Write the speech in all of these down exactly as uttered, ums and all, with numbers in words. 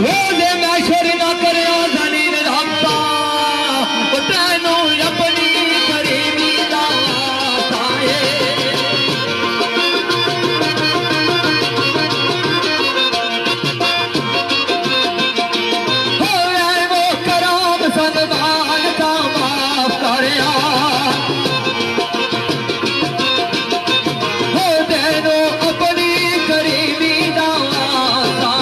रोजे मैं शुर ना करे जलील रब्बा तेनू अपनी करीबी दाता है वो कराम सनमान का माफ करया हो तेनू अपनी करीबी दाता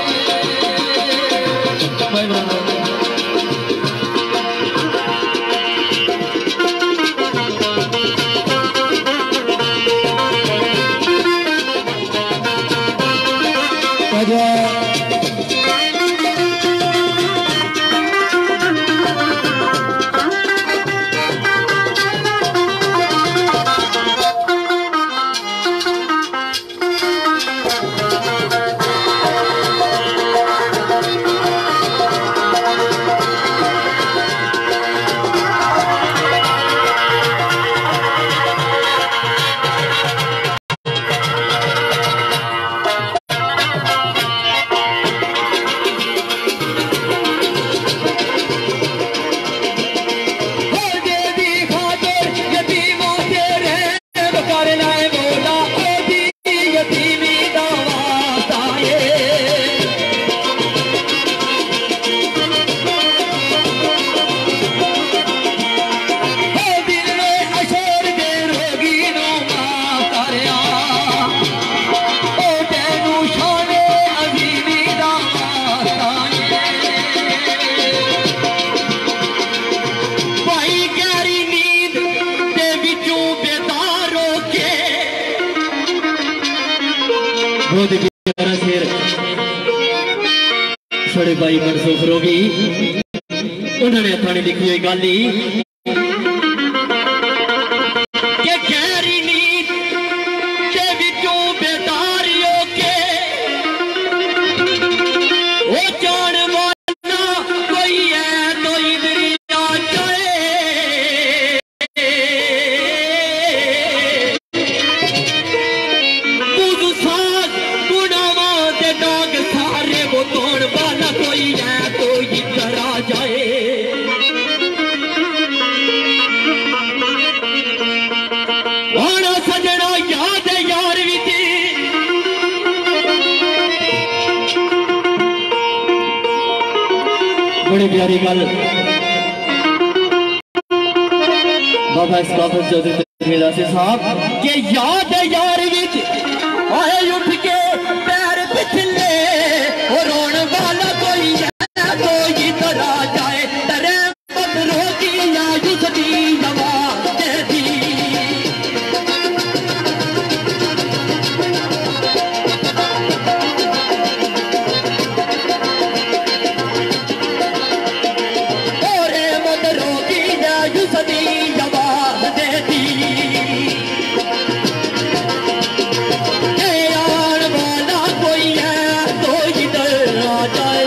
छोड़े भाई मनसूख रोगी उन्होंने थाने लिखी हुई गल कि गहरी नींद के विचों बेदारियों के वो जान वाला कोई है तो इधर आ जाए बुध साथ गुनावा दे दाग सारे वो तोड़ वाला कोई है तो इधर आ जाए वाड़ा सजना याद यार विची बड़ी प्यारी गल बाबा इस काफिर चौधरी साहब के याद यार विच आए उठ के पैर पिछले और रोन वाला कोई है तो इधर आ जाए तेरे बदरों की आयुष दी दवा दे दी और बदरों की आयुष दी दवा दे दी आने वाला कोई है तो इधर आ जाए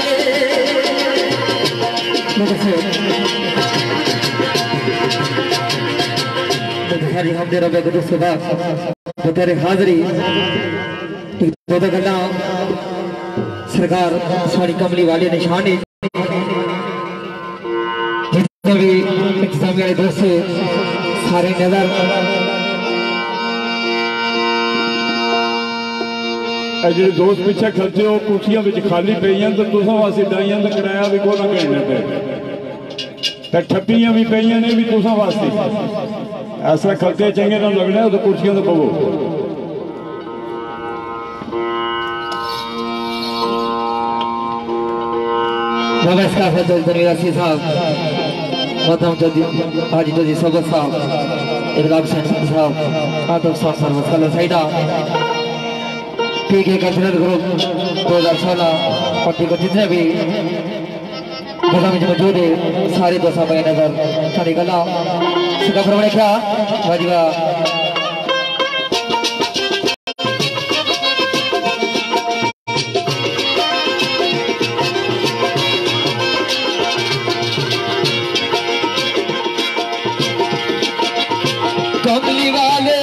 हमदे रब गुरु सुबह तेरे हाजरी दो गल्ला सरकार सारी कमली वाली निशानी जितने भी इस्लामी वाले दोस्त सारे नजर जो दोस्त पिछे खर्चे हो कुर्सियां खाली पे तो तुसा वास्ते डाइया का किराया भी को कहने पे ठप्पियां भी पे ने भी तुसा वास्ते ऐसा खर्चे चंगे ना लगने तो कुर्सियां तो पवो साहब मदम हाजी जोजी सोबत साहब इरदाब साहब आदम साहब साइडा ठीक है कल्चरल ग्रुप दो हजार सोलह पट्टी को जितने भी मौजूद है सारे दोस्त नजर सारी गला प्रमाण क्या वाजिबा कमली वाले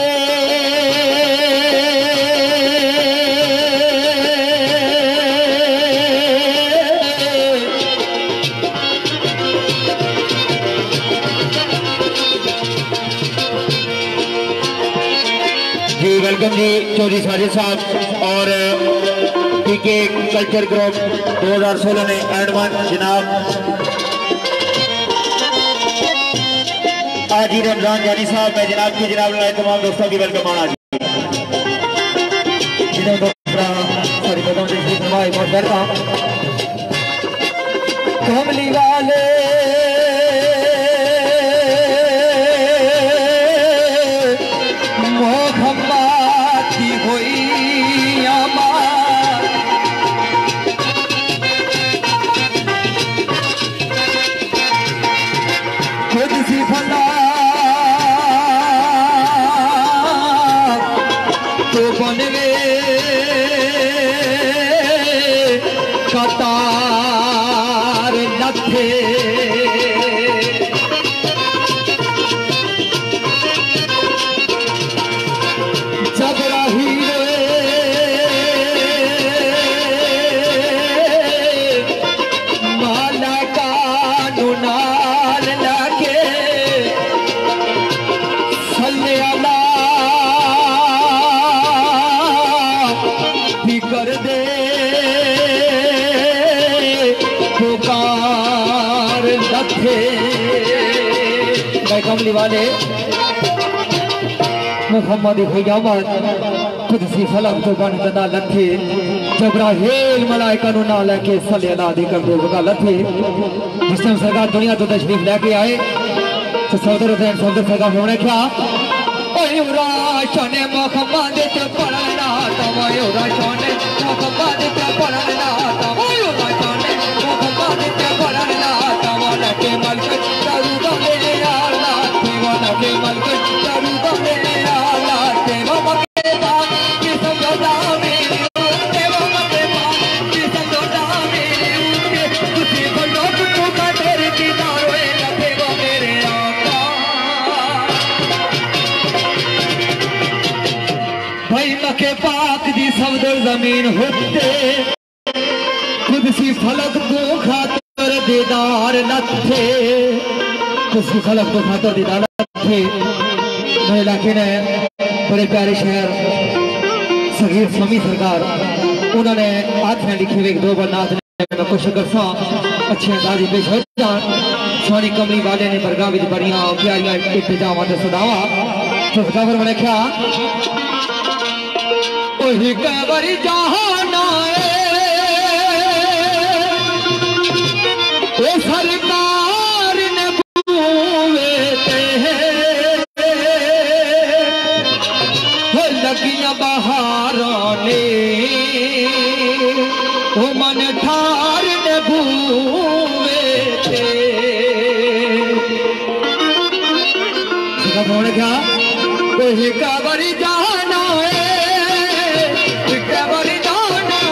बेगम जी चौधरी साजिद साहब और पीके कल्चर ग्रुप दो हजार सोलह ने एडवान जनाब आजी रमजान जानी साहब, मैं जनाब की जनाब लाए तमाम दोस्तों की वेलकम आना जी। सॉरी बेगम जी बहुत वेलकम। कमली वाले कतार लथे जबराही माला कानू नाल लगे सल्ले अला फिकर दे पुकार लथे। मैं कमली वाले मोहम्मद ख़यामत खुद सी फलक तो बन तना लथे जबराहील मलाइका नु ना लेके सल्ले अला दी कर दो बगा लथे। जिसम सरकार दुनिया तो तशरीफ लेके आए तो सौदर हुसैन सौदर सरकार होने क्या ओयुरा शाने मोहम्मद ते पढ़ना तम ओयुरा शाने मोहम्मद ते पढ़ना तम ओयुरा शाने मोहम्मद ते पढ़ना तम लके मलक दारू दे आला देवा लके मलक दारू दे आला देवा मके बात की समझा मेरी देवा मके बात की समझा मेरी उनके तुझे बंदो तू का तेरे दीदार होए देवा मेरे आका। भाई मके पाक दी सवदर जमीन होते खुद सी फलक को खातर दीदार लथे खुद सी फलक को खातर दीदार लथे। मेरे इलाके ने बड़े प्यारे शहर सगीर स्वामी सरकार उन्होंने हाथ में लिखे हुए दो बरनाथ ने मैं कुछ करसा अच्छे अंदाजी पेश हो जान सोनी कमली वाले ने बरगाह विच बड़ियां प्यारियां इंतजामां ते सदावा तो खबर मैंने क्या ओही कबरी जहाना ओ सरकार ने बूवे ते हो लगियां बहारों ने ओ मन ठार ने बूवे ते बोले क्या कोई कबरी जाना है कबरी जाना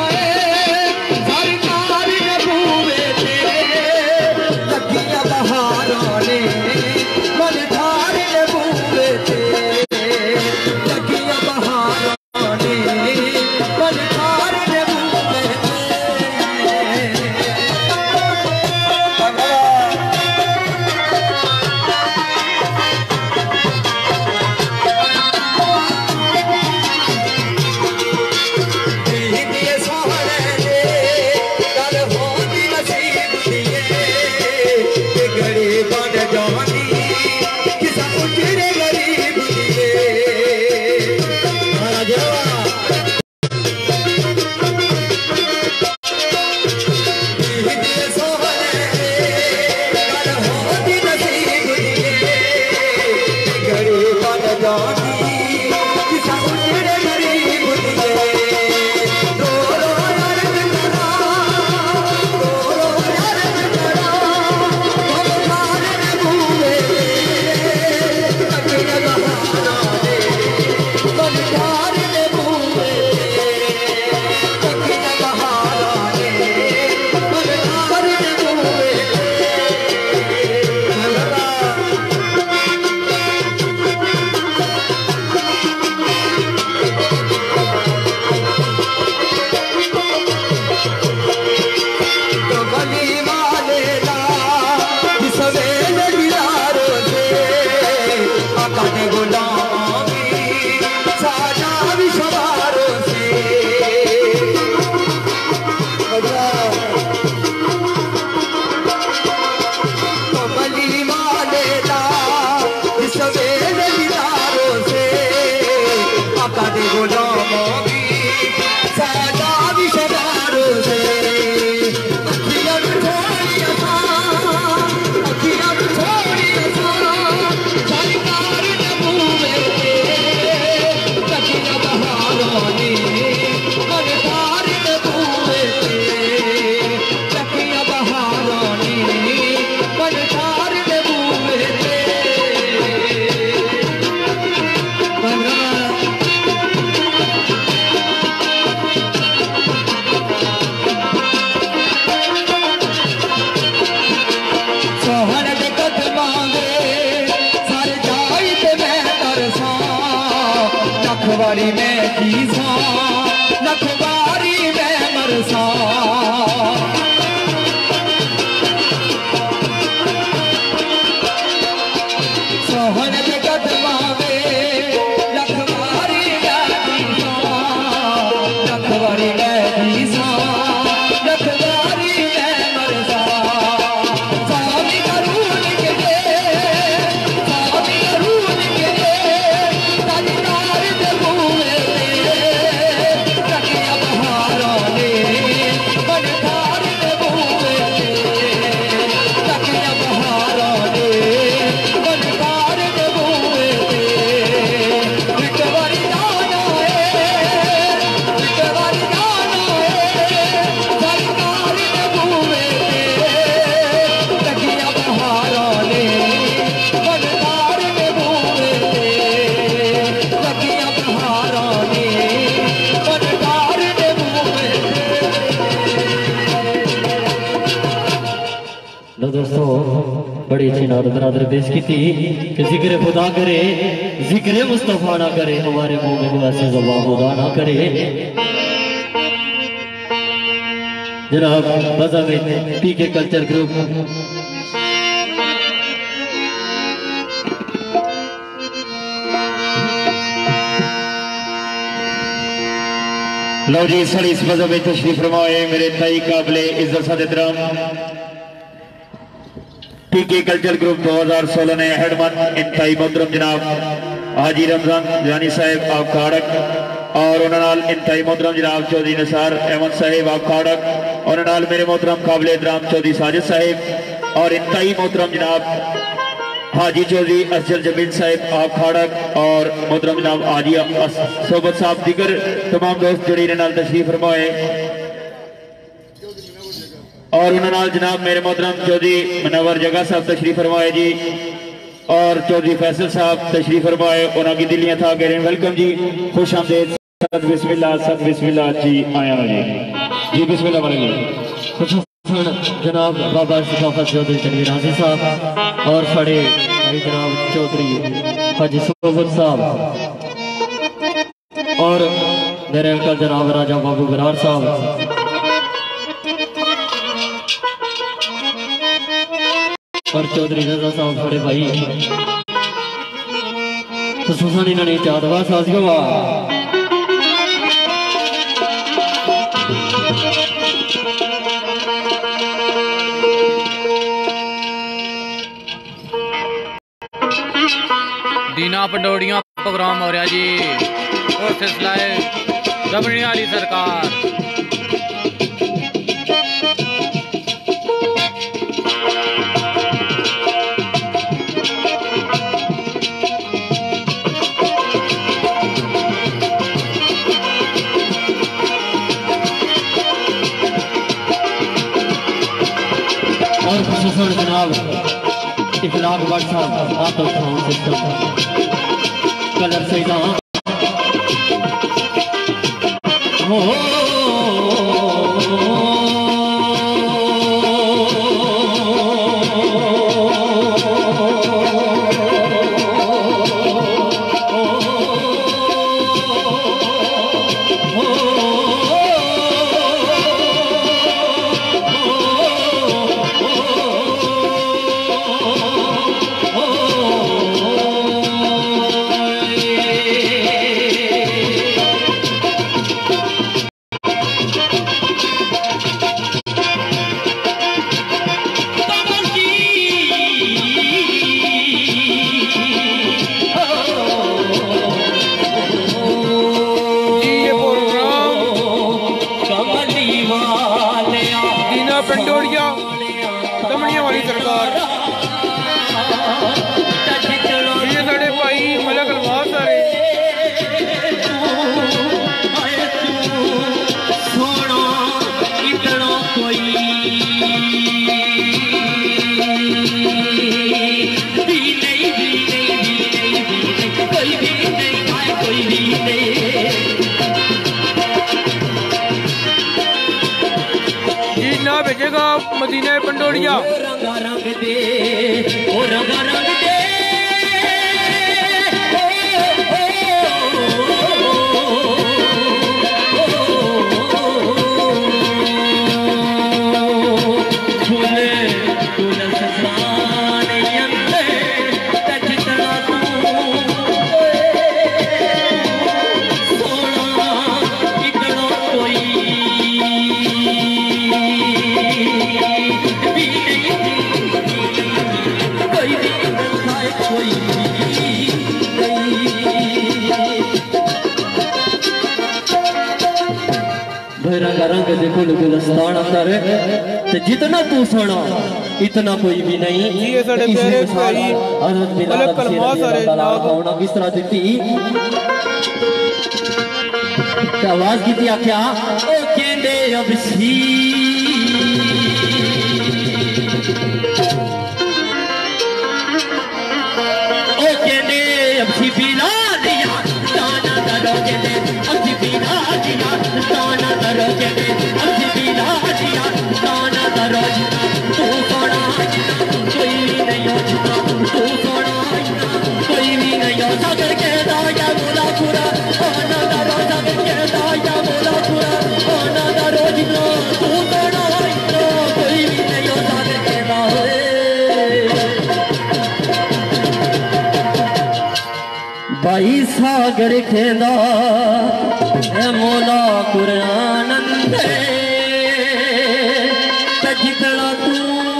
बारी मैं जीसा लख बारी मैं मरसा सोहन के कदमा में लख बारी मैं जीसा लख बारी मैं जीसा लख बारी मैं मरसा स्वामी करूण के स्वामी करूण के ताजदार दे मुए रखिया बहारा ने बनकार दे मुए रखिया बहारा ने बनकार दे मुए एक बारी जाना है एक बारी जाना है सरकार दे मुए रखिया बहारा ने बनकार दे मुए रखिया बहारा ने बनकार दे मुए। लो दोस्तों बड़ी अच्छी नात बरादर पेश की थी कि जिक्र खुदा करे जिक्र मुस्तफा ना करे हमारे मुंह में वैसे जबान खुदा ना करे। जनाब बजा में पी के कल्चर ग्रुप लो जी सड़ी इस मजहब में तशरीफ फरमाए मेरे ताई काबिले इज्जत सदराम पीके कल्चर ग्रुप दो हजार सोलह ने हेडमैन इंतहाई मोहतरम जनाब हाजी रमजान जानी साहब आप खाड़क और उन्होंने इंतहाई मोहतरम जनाब चौधरी निसार अहमद साहब आप खाड़क और मेरे मोहतरम काबिल एहतराम चौधरी साजिद साहब और इंतहाई मोहतरम जनाब हाजी चौधरी असजल जमील साहब आप खाड़क और मोहतरम जनाब हाजी सोबत साहब दिगर तमाम दोस्त जोड़ी नाल तशरीफ फरमाए और उन्होंने जनाब मेरे मोहतरम चौधरी मनवर जगह साहब तशरीफ फरमाए जी और चौधरी फैसल साहब तशरीफ फरमाए उन्होंने दिल्लियां था कह रहे वेलकम जी खुश आमदेद सद बिस्मिल्लाह सद बिस्मिल्लाह जी आया जी जी बिस्मिल्लाह वाले जी जनाब बाबा सकाफत चौधरी तनवीर हाजी साहब और साढ़े जनाब चौधरी हाजी सोबत साहब और मेरे अंकल जनाब राजा बाबू बरार साहब और चौधरी रजा साहब बड़े भाई तो सुसानी ना नहीं चाहता साजियो वाह दीना पंडोड़ियां प्रोग्राम हो रहा जी और सिलसिला है रबड़ी वाली सरकार और खुसूसन जनाब इखलाक भट्ट साहब आप साउंड सिस्टम कलर से हो पंडोड़िया दमनिया वाली सरकार ये साढ़े भाई मलक अलवास सारे सोना इतना कोई भी नहीं भी नहीं कोई भी नहीं कोई भी नहीं ना भेजेगा मदीना पंडोड़िया रंगा रंग दे ओ रंगा रंग दे ओ, ओ, ओ, ओ, ओ, कोई रंग रंग देखो गुलस्तान अंदर ते जितना तू सोना इतना कोई भी नहीं। ये साडे प्यारे भाई अलग कलमा सारे होना किस तरह दी आवाज की आख्या ओ कहंदे अब सी ओ कहंदे अब सी बिला दिया ताना दरो कहंदे अब सी बिला दिया ताना दरो कहंदे अब सी बिला दिया ताना दरो तू सोना कोई नहीं हो तू सोना कोई भी नहीं हो सागर के दाया बोला पूरा आना दरो सागर के दाया बोला पूरा आना दरो जितना तू सोना कोई भी नहीं हो सागर के दाए भाई सागर खेदा मोला कुरान जितना तू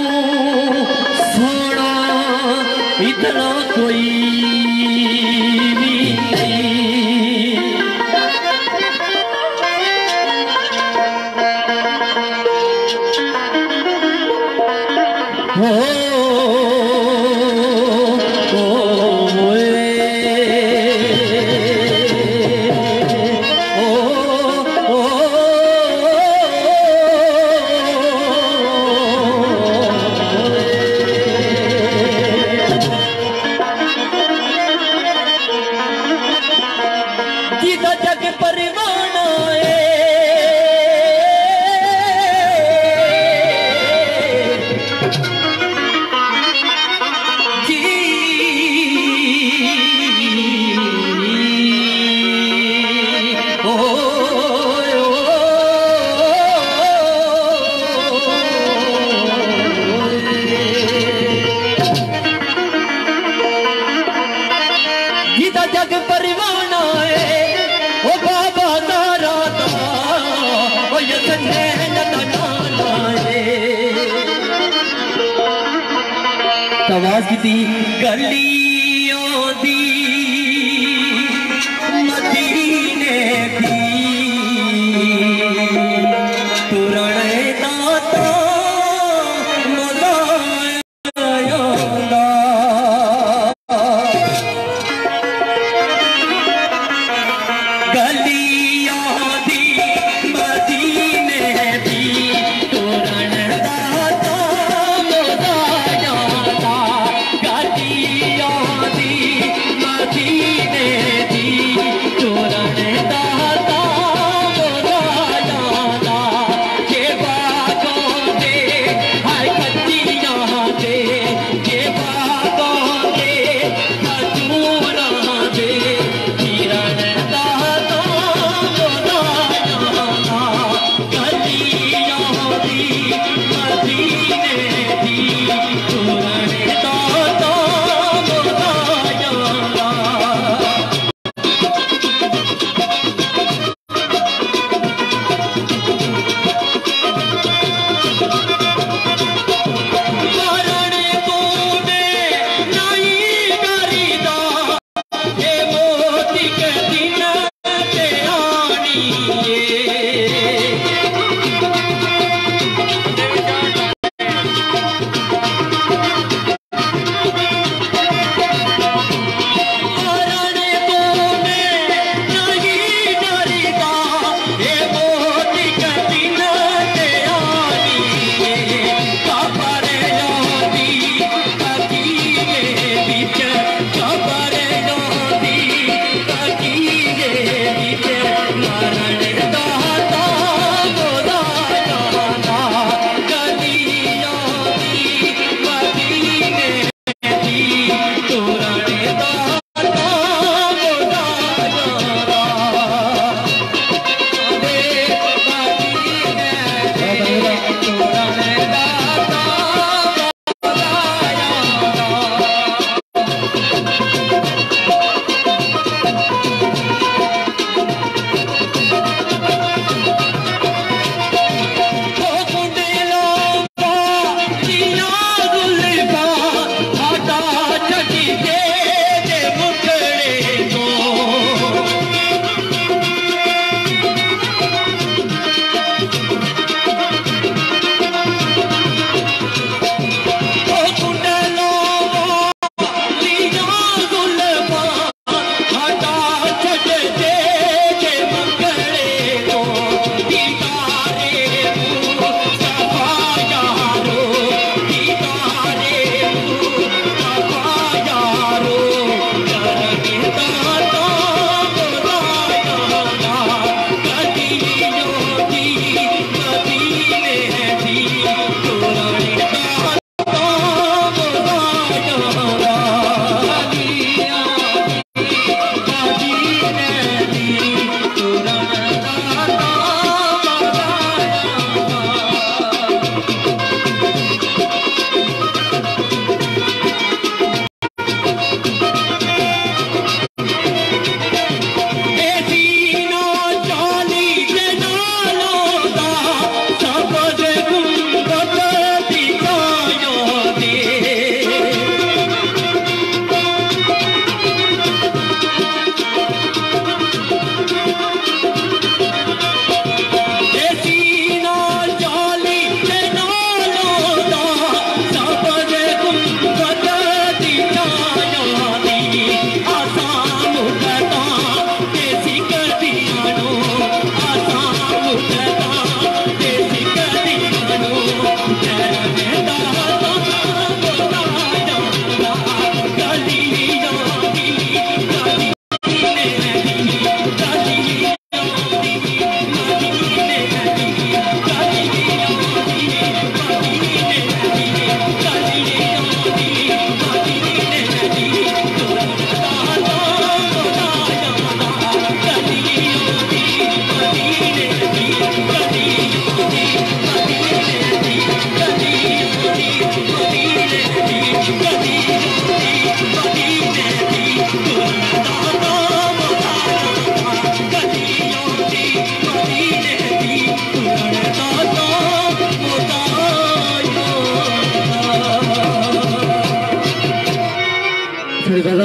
सोना इतना कोई भी नहीं। हो जग परवाना जी ओ गीता जग परवाना ओ बाबा तारा ओ यतने नदाना आवाज की थी गलियों दी मदीने दी तुरणे दाता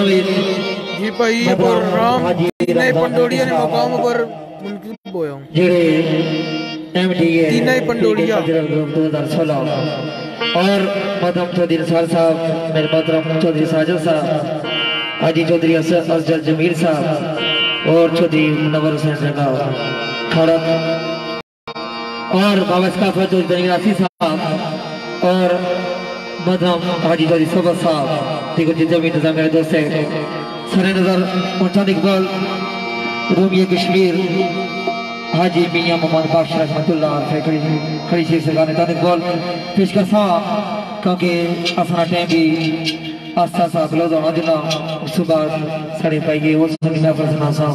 तस्वीर जी भाई ये प्रोग्राम तीन पंडोड़िया ने मुकाम पर मुनकिब होया जेड़े एमडी है तीन पंडोड़िया दो हज़ार सोलह और मदम चौधरी निसार साहब, मेरे मोहतरम चौधरी साजिद साहब, हाजी चौधरी अफजल जमीर साहब और चौधरी मुनव्वर हुसैन जंगा खड़क और बाबा इसकाफर चौधरी दनियासी साहब और मदम हाजी चौधरी सोबत साहब देखो जितने भी इंतजाम मेरे दोस्त है सरे नजर मुल्तान इकबाल रूमिया कश्मीर हाजी मियां मोहम्मद बादशाह रहमतुल्लाह खड़ी खड़ी शेख सरकार ने तान इकबाल पेश कर सा क्योंकि अपना टाइम भी आस्ता आस्ता क्लोज होना दिला सुबह साढ़े पाइए वो सुनी मैं फरसना सा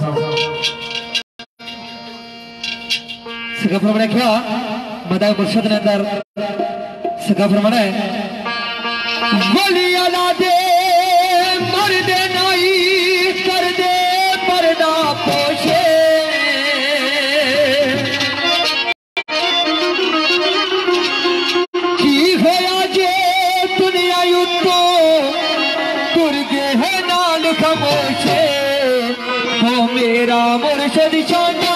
सकाफर मैंने क्या मदाई मुर्शद ने अंदर सकाफर मैंने वली अला दे मर दे नाई कर दे पर्दा पोशे की होया जे दुनिया युतो तुरगे है नाल खमोशे हो मेरा मुर्शद शाना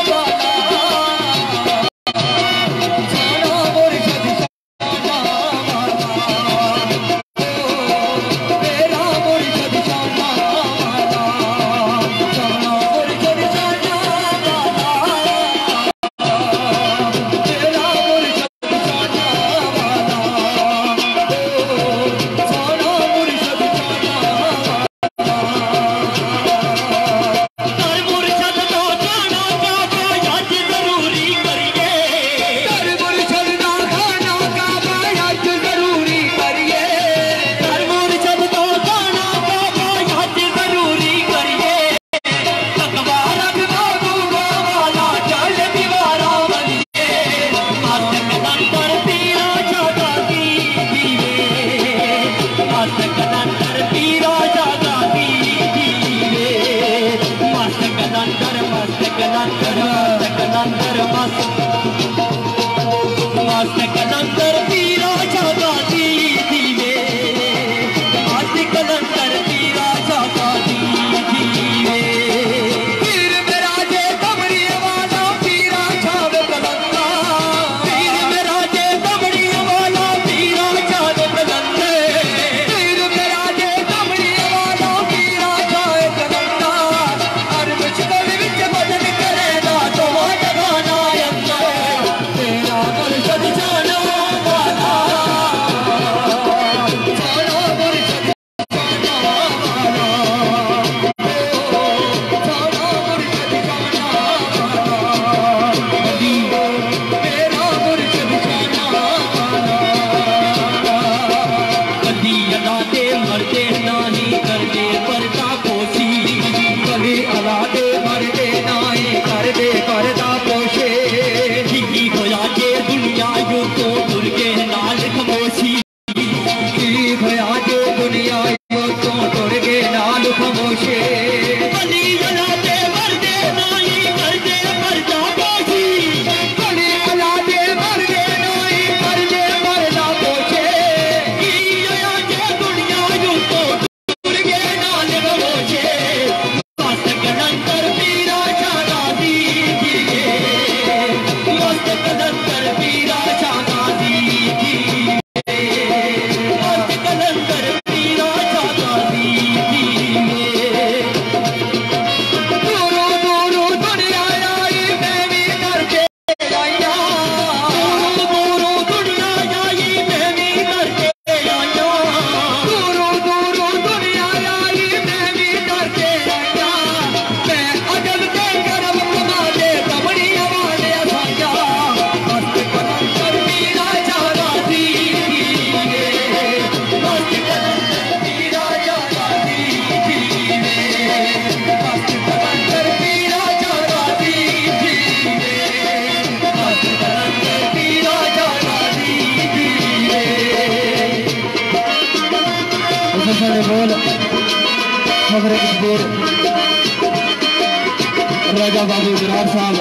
राजा बाबू बिरार साहब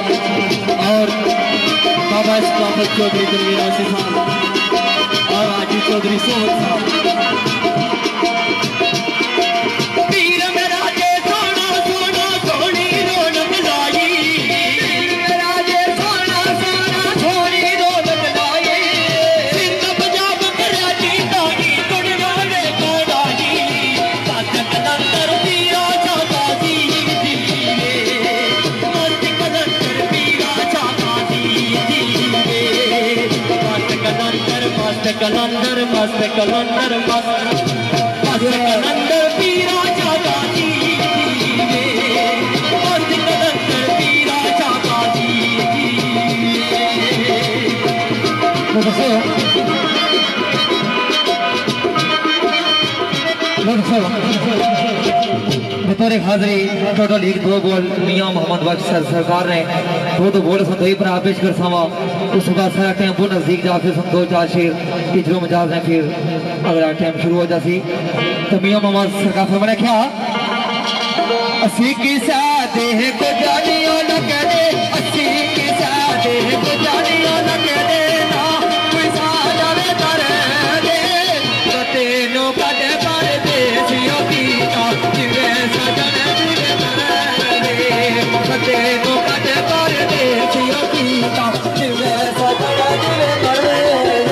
और बाबा इसकाफर चौधरी दनियासी साहब और हाजी चौधरी सोहत साहब। कलंदर मस्त कलंदर मस्त मस्त कलंदर पीरा चाचा जी मस्त कलंदर पीरा चाचा जी बतौर हाजरी टोटल लीग दो बॉल मियां मोहम्मद बख्श सरकार ने दो दो बॉल संदोई पर पेश कर सावा उस बाद सारा टेम्पो नजदीक जाके सुन दो चार शेर पिछलो मजाज है फिर अगला टाइम शुरू हो जासी तो मियां मोहम्मद सरकार फरमाने क्या असी की सादे को जानियो न कह दे असी की सादे को जानियो न कह दे ना कोई सा जावे कर दे कते नो कटे पर देसियो कीता जिवे सजन जिवे कर दे कते नो कटे पर देसियो कीता जिवे सजन जिवे कर दे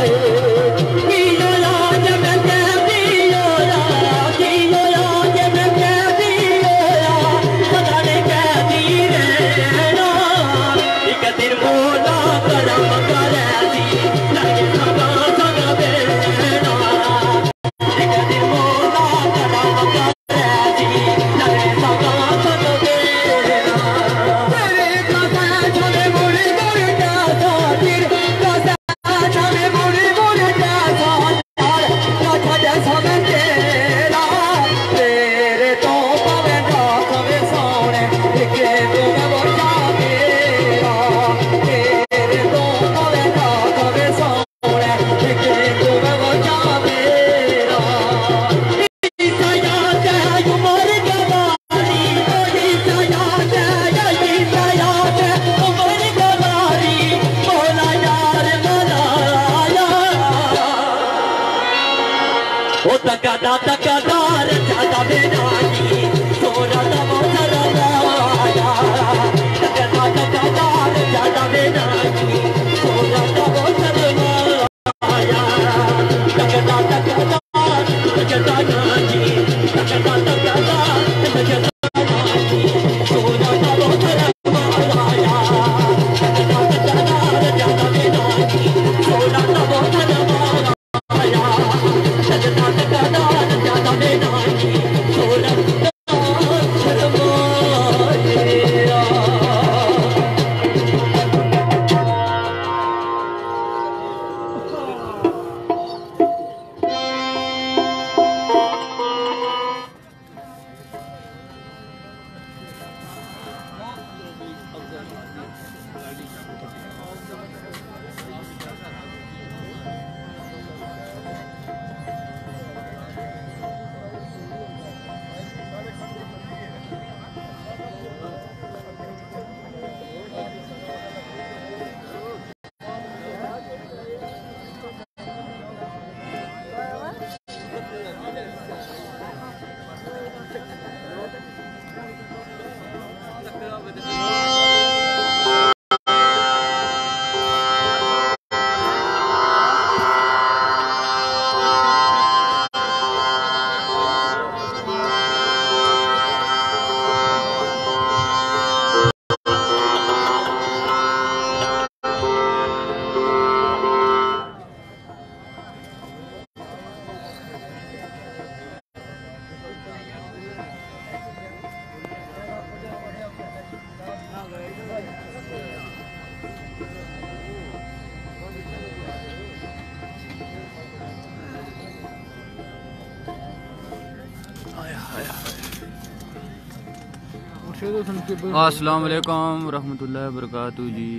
अस्सलाम वालेकुम रहमतुल्लाहि वबरकातुहू जी।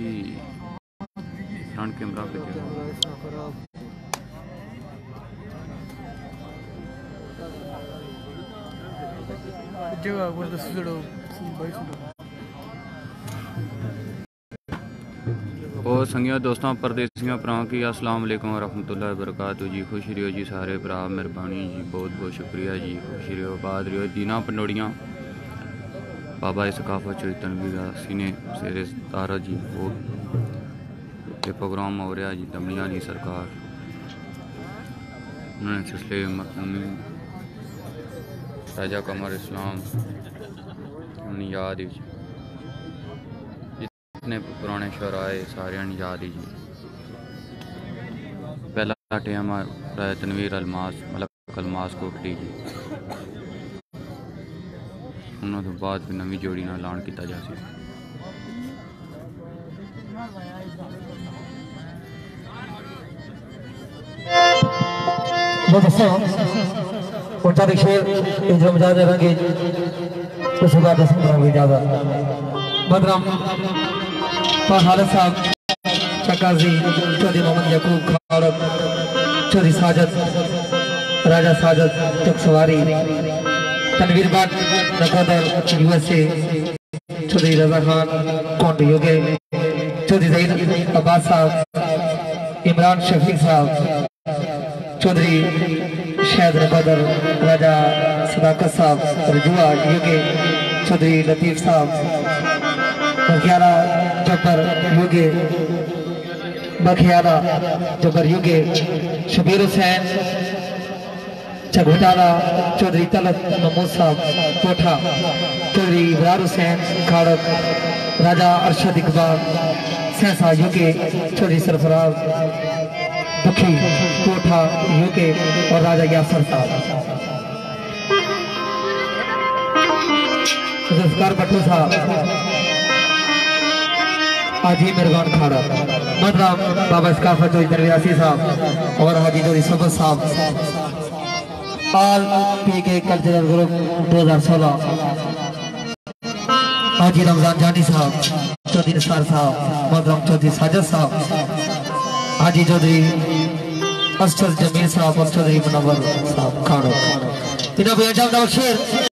फ्रंट कैमरा पे और संगियों दोस्तों परदेसियों भरावां की अस्सलाम वालेकुम रहमतुल्लाहि वबरकातुहू जी। खुश रहियो जी सारे भरा, मेहरबानी जी, बहुत बहुत शुक्रिया जी। खुश रहियो, बाद रहियो। दीना पंडोड़ियाँ बाबा सकाफत चोई तनवीर सी ने शेरे तारा जी वो ये प्रोग्राम हो रहा जी दमनिया की सरकार उन्होंने सिलसिले मरहूमी राजा कमर इस्लाम उन्हें याद ही जितने पुराने शराए सारे याद ही जी। टेम राजा तनवीर अलमास मलक अलमास कोटली जी उन्होंने तो बाद फिर नवी जोड़ी ना ऐलान किया जा सी बदराम खालिद साहब चकाजी चौधरी मोहम्मद यकूब खाड़क चौधरी साजद राजा साजद चकसवारी तनवीर भट्ट नकोदर यूएसए चौधरी रजा खान कोंड योगे चौधरी जहीर अब्बास साहब इमरान शफीक साहब चौधरी शायद नकोदर राजा सदाकत साहब रजुआ योगे चौधरी लतीफ साहब बखियारा जब्बर योगे बखियारा जब्बर योगे शबीर हुसैन चघटाला चौधरी तलत महमूद साहब कोठा चौधरी इब्रार हुसैन खाड़क राजा अरशद इकबाल सहसा योगे चौधरी सरफराज दुखी कोठा योगे और राजा यासर साहब जुल्फकार भट्टू साहब हाजी मिरगान खाड़ा मदराम बाबा इसकाफत दरव्यासी साहब और हाजी जोरी सबज साहब all P K cultural group दो हजार सोलह हाजी रमजान जानी साहब चौधरी निसार साहब मदराम चौधरी साजद साहब हाजी चौधरी असफर जमील साहब और चौधरी मुनव्वर साहब खाड़ो इन्हों पे अंजाम दाव शेर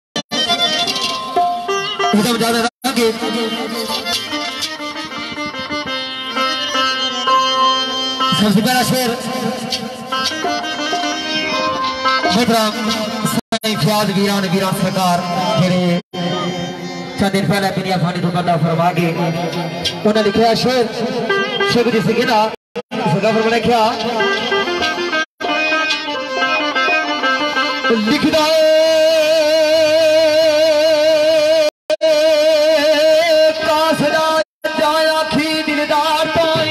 इधर ज्यादा रंगे सबसे पहला शेर बदराम साईं फयाज वीरान वीरान सरकार जेड़े चंद दिन पहले दुनिया फानी तो बंदा फरमा गए उन्हें लिखा शेर शेख जी सिंह फरमा लिखा लिखदा कासरा जाया खी दिलदार पाए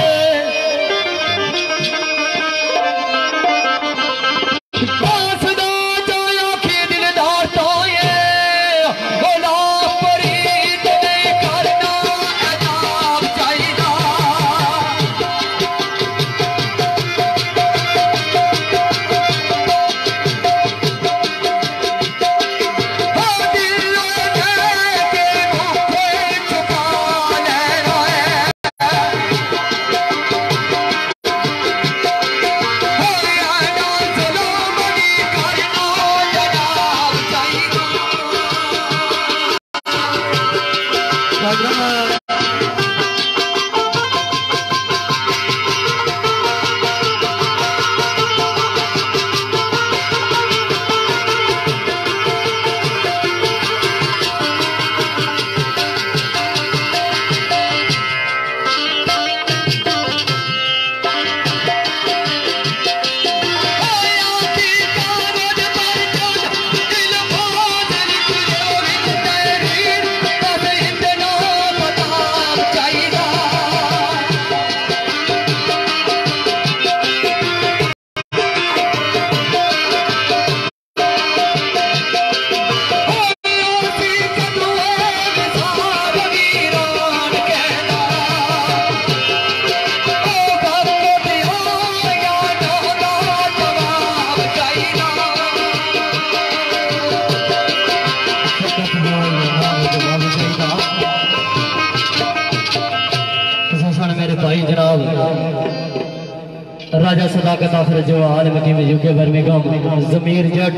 राजा सदाकत आफर जो आलम की में यूके बर्मिंघम जमीर जट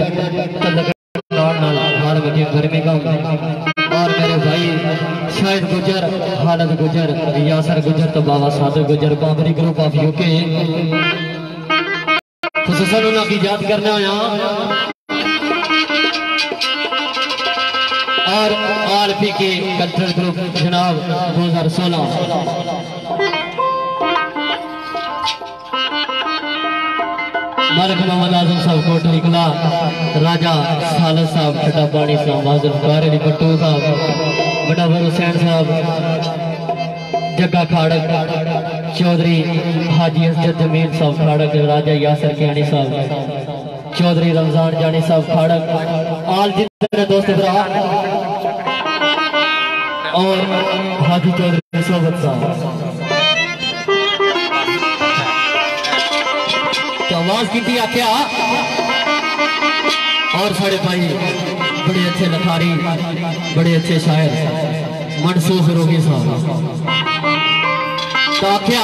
आलम की बर्मिंघम और मेरे भाई शाहिद गुजर हालत गुजर यासर गुजर तो बाबा सादर गुजर बाबरी ग्रुप ऑफ यूके खुसूसन उन्होंने याद करने आया और आरपी के कल्चरल ग्रुप जनाब दो हजार सोलह मालिक मोहम्मद आजम साहब कोटली कला राजा सालस साहब छठा पानी साहब हाजिर फुकारे अली भट्टू साहब बड़ा हुसैन साहब जग्गा खाड़क चौधरी हाजी असजद जमील साहब खाड़क राजा यासर कियानी साहब चौधरी रमजान जानी साहब खाड़क आल जितने दोस्त भरा और हाजी चौधरी सोबत साहब तो आवाज की आख्या और साढ़े भाई बड़े अच्छे लखारी बड़े अच्छे शायर मनसूख रोगी साहब तो आख्या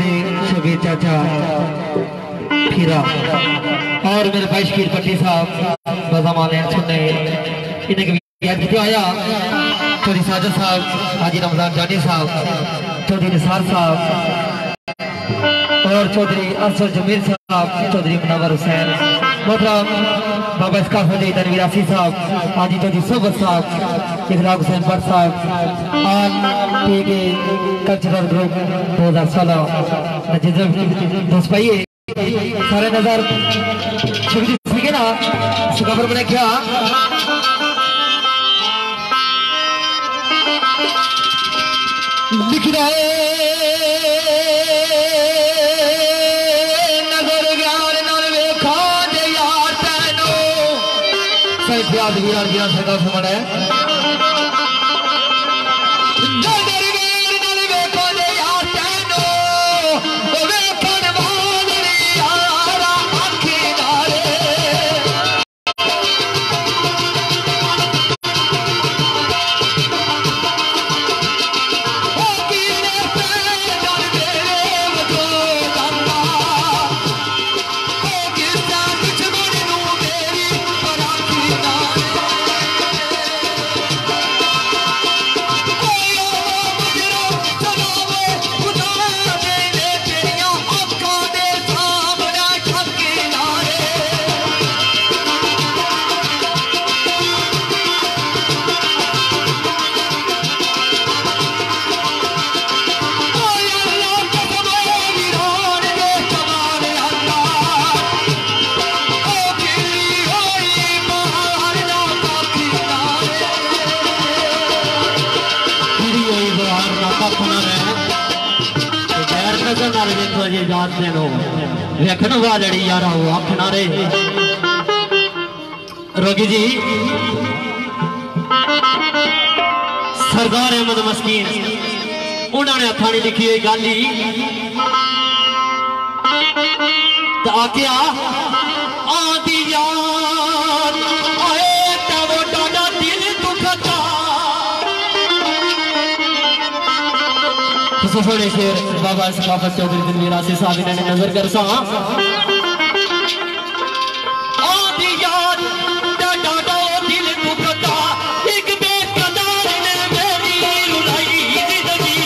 शबीर चाचा फिरा और मेरे भाई शकीर पट्टी साहब बजामान सुनने इन्हें याद किया आया चौधरी साजिद साहब हाजी रमजान जानी साहब चौधरी निसार साहब और चौधरी असर जमीर साहब चौधरी मुनव्वर हुसैन मोहतरम बाबा इसका फजी तनवीरासी साहब हाजी चौधरी सोबत साहब इखलाक हुसैन भट्ट साहब और के कल्चरल ग्रुप दो हजार सोलह दोस्त भाई सारे नजर छवि सीखे ना सुखबर मैंने क्या लिख रहे नजर ज्ञान नाल वेखा दे यार तैनो सही प्यार वीर वीर सरकार फरमाना है नजर ज्ञान नाल वेखा दे यार तैनो ओ वेखण वाले यारा आंखें नारे वेखन वाली यार आखना रे रोगी जी सरदार अहमद मस्कीन उन्होंने हथा नहीं लिखी हुई गल ही आख्या आदि यार आए तब डाडा दिल दुखता सोने शेर बाबा सकाफत चौधरी तनवीरासी साहब ने नजर कर सा आदि यार डाडा दिल दुखता एक बेकदार ने मेरी रुलाई जिंदगी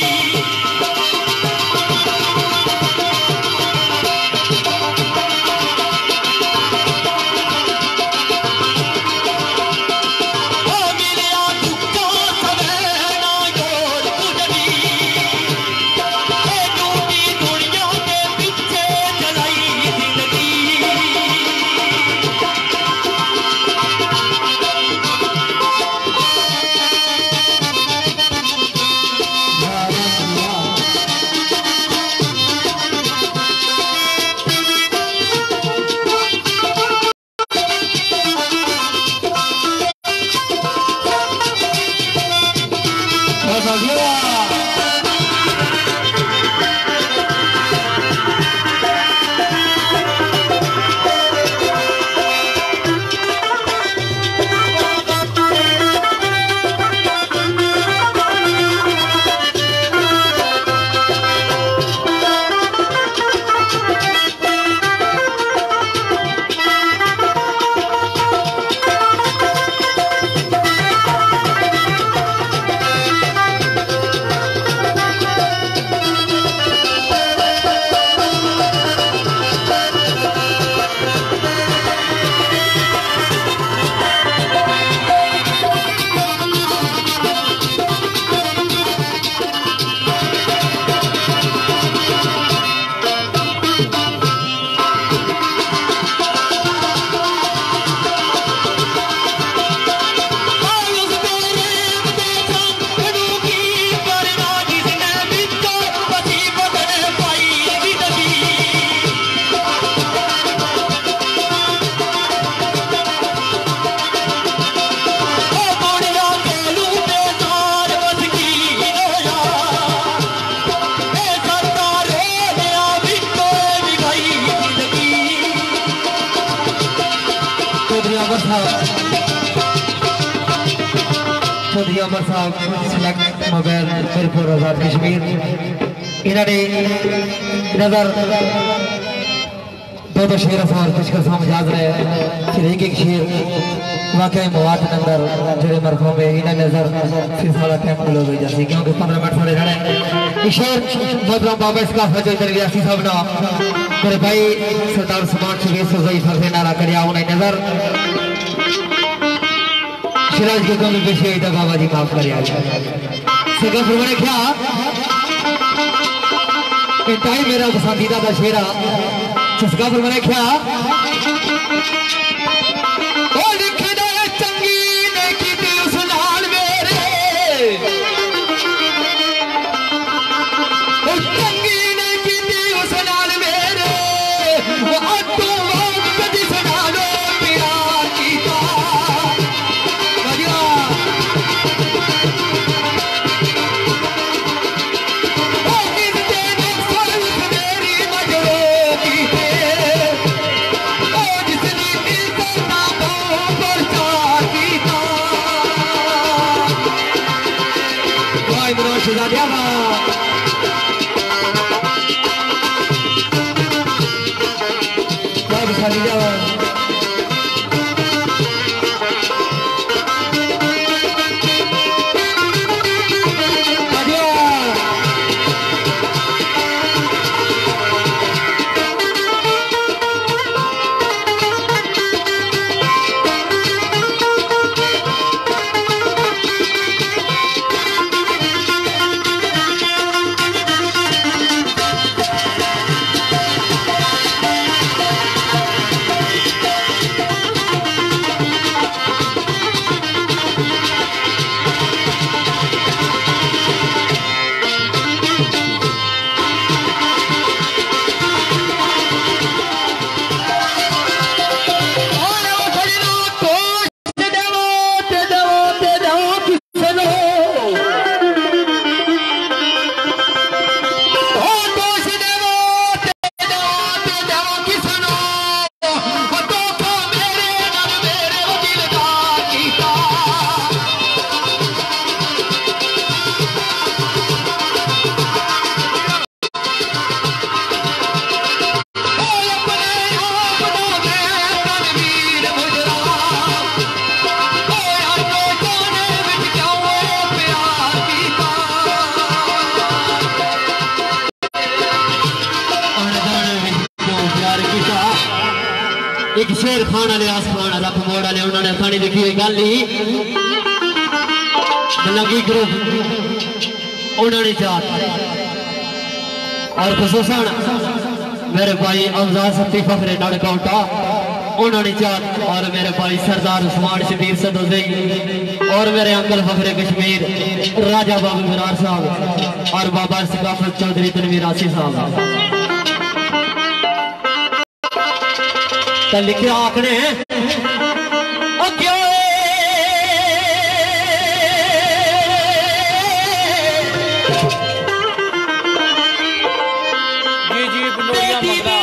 ओ मेरे दुखा सवेना योर उजड़ी दुनिया के पीछे चलाई जिंदगी चौधरी अमर साहब सिलेक्ट मोबाइल मिरपुर आजाद कश्मीर इन्होंने नजर दो दो शेर और पुष्कर समझ आ रहे हैं फिर एक एक शेर वाकई मवाद नंबर जो मरखों में इन्हें नजर फिर थोड़ा टाइम खुलो गई जैसे क्योंकि पंद्रह मिनट थोड़े खड़े शेर मतलब बाबा इसका फजल इधर गया सी सब ना मेरे भाई सरदार सुमान से सो गई फरसे नारा करिया उन्हें नजर सिराज के कमी पेश इधर बाबा जी माफ करिया सगा फरमाने क्या इंतहाई मेरा पसंदीदा का शेरा चस्का फरमाने क्या एक शेर खान वाले आसमान रफ मोड़ वाले उन्होंने खानी देखी हुई गल ही लगी ग्रुप उन्होंने चाह और खसूसन मेरे भाई अफजाल सत्ती फखरे नड़काउटा उन्होंने चाह और मेरे भाई सरदार उस्मान शबीर सदोजई और मेरे अंकल फखरे कश्मीर राजा बाबू बरार साहब और बाबा सकाफत चौधरी तनवीर आसी साहब लिखे आंकड़े हैं जी जी बनोड़िया मंगला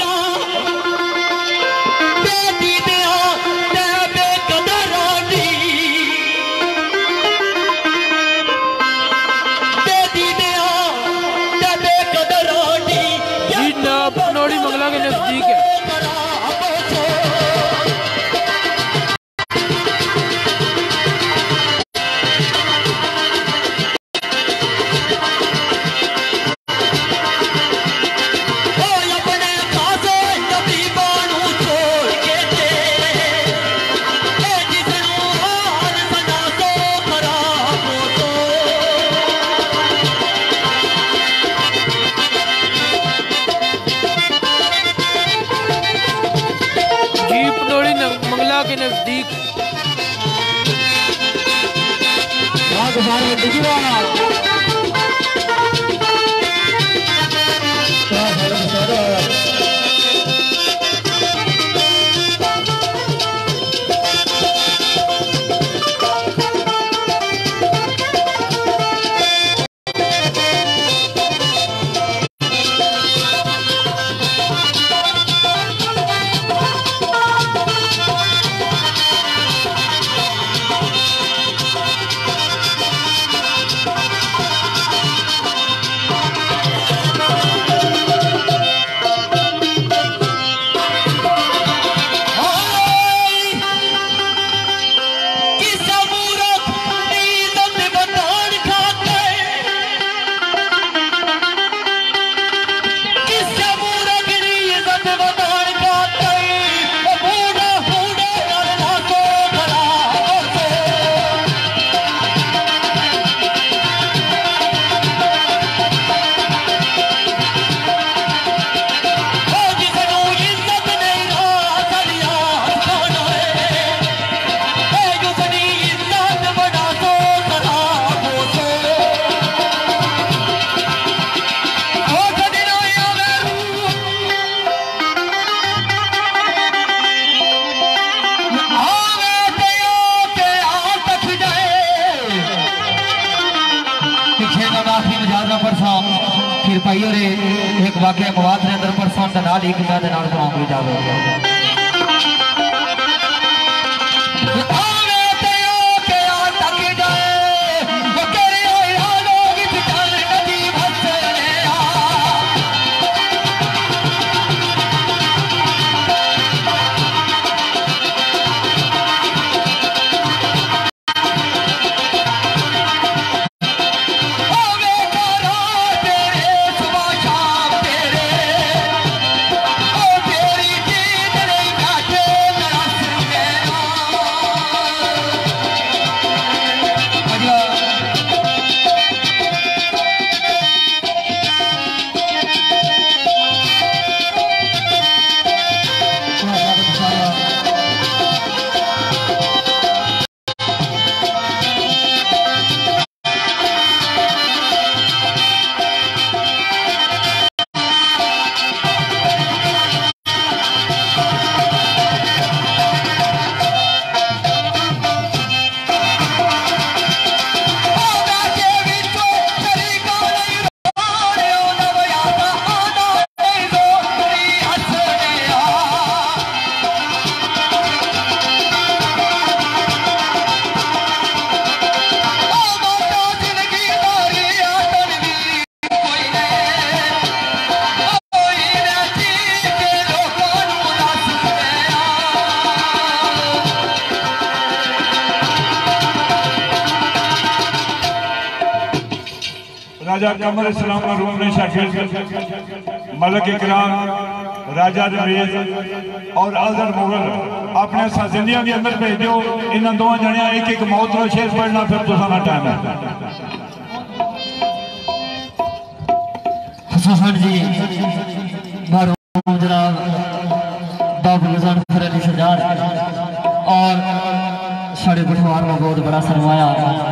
बनोड़ी मंगला के नजदीक है के नजदीक भाई और एक वाक्य मवाद ने अंदर परसों के नाल एक मैं नाल कराऊंगी जाओ राजा कमर इस्लाम का रूम ने शाकिर मलक इकराम राजा जवेद और आजर मुगल अपने साजिंदियां के अंदर भेज दो। इन दोनों जने एक एक मौत का शेर पढ़ना फिर तुसा ना टाइम है। हुसैन जी मरहूम जनाब बाबू मुजफ्फर अली सजाद और साढ़े पठवार में बहुत बड़ा सरमाया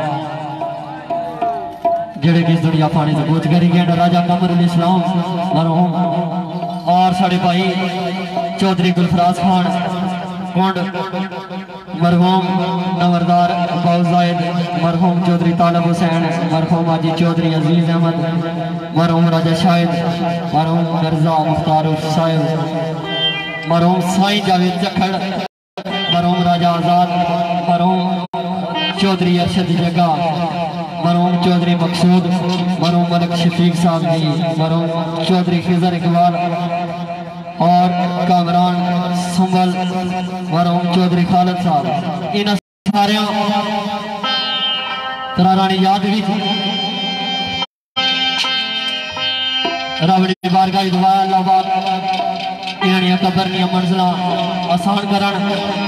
जेड़े कि इस दुनिया पानी से कूच करी गए राजा कमर अली इस्लाम मरहूम और साढ़े भाई चौधरी गुलफराज खान कुंड मरहूम नवरदार बाउजायद मरहूम चौधरी तालब हुसैन मरहूम हाजी चौधरी अजीज अहमद मरहूम राजा शाहिद मरहूम मिर्जा मुख्तार साहिब मरहूम साईं जावेद जखड़ मरहूम राजा आजाद मरहूम चौधरी अरशद जगा मरहूम चौधरी मकसूद मरहूम मलक शफीक साहब जी मरहूम चौधरी खिजर इकबाल और कामरान सुंबल मरहूम चौधरी खालिद साहब इन सारे रानी याद भी रब दी बारगाह दुआ अल्लाह पाक इन्हां कबर दी मंजिला आसान करन।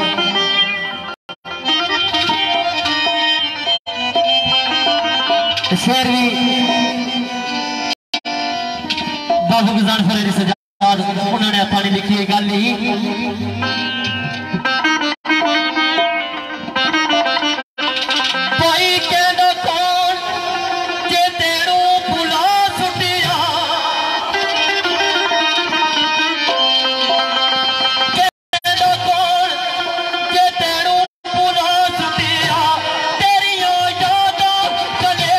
शेर भी बाबू मुजफ्फर अली सजाद उन्होंने अपनी लिखी गल ही भाई कहना कौन जे तेरू बुला सुटिया कहना कौन जे तेरू बुला सुटिया तेरिया यादां कले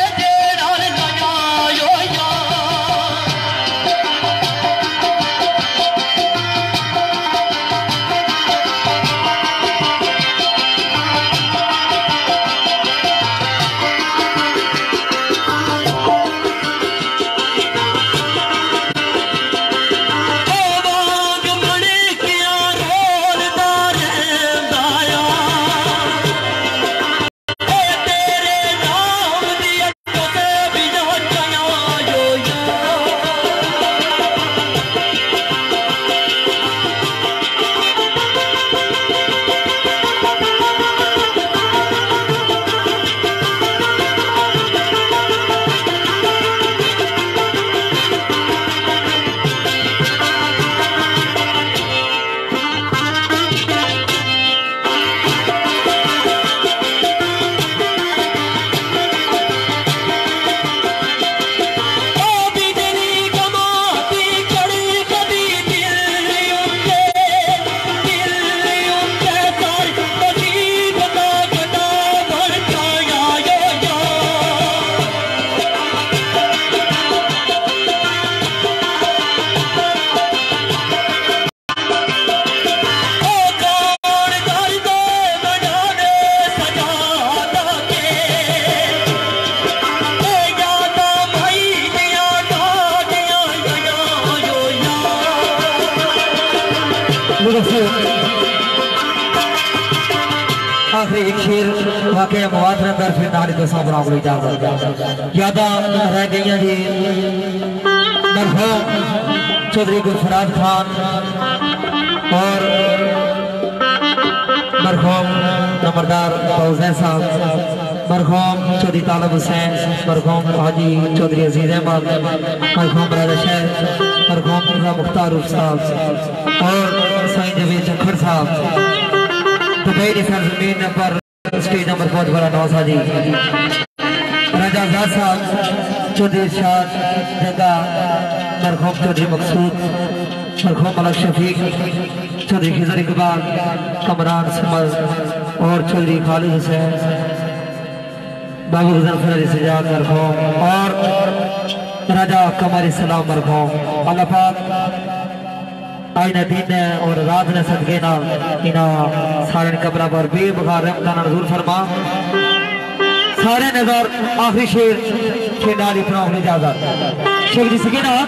आखिरी एक शेर वाकई मवाद अंदर फिर नारी दोस्तों बराबर इजाजत यादा रह गई जी मरहूम चौधरी गुलफराज खान और मरहूम नंबरदार फौजैन साहब, मरहूम चौधरी तालब हुसैन, मरहूम हाजी चौधरी अजीज अहमद, मरहूम राजा शहर, मरहूम मिर्जा मुख्तार साहब और साईं जवेद जखड़ साहब। दुबई की सरजमीन पर स्टेज नंबर बहुत बड़ा नौसा जी राजा आजाद साहब, चौधरी शाह जगा, मरहूम चौधरी मकसूद, मरहूम मलक शफीक, चौधरी खिजर इकबाल, कमरान समर और चौधरी खालिद हुसैन, बाबू गुजर अली सजाद मरहूम और राजा कमर इस्लाम मरहूम। अल्लाह पाक आईना दिन और रात ने सदके नाल इना सारे कब्र पर बेबकार रहमत नज़ूर फरमा। सारे नजर आखिरी शेर के नाल इतना इजाजत शेख जी सके ना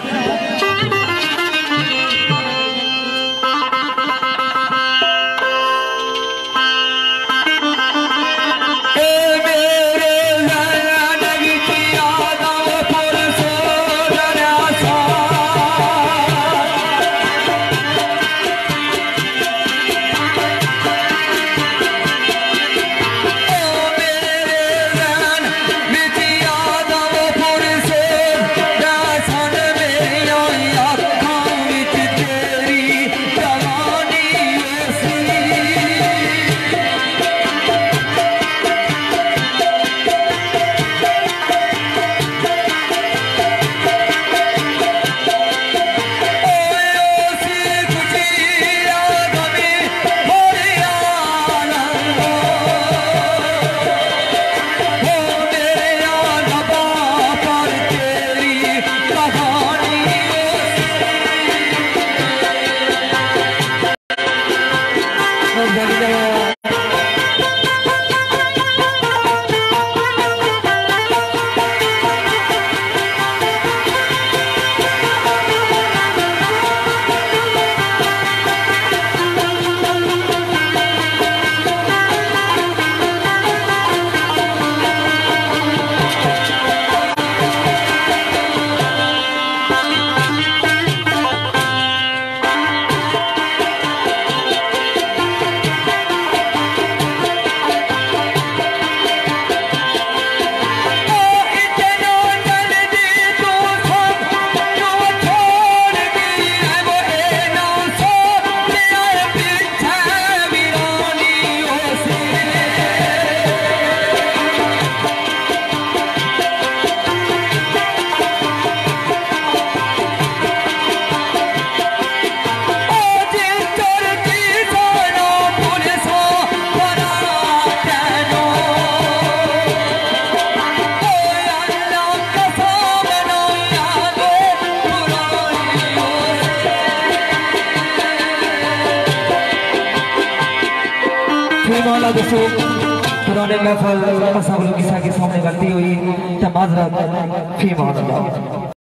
पुराने महफल के सामने गलती हुई तो माजरत फी माजरत।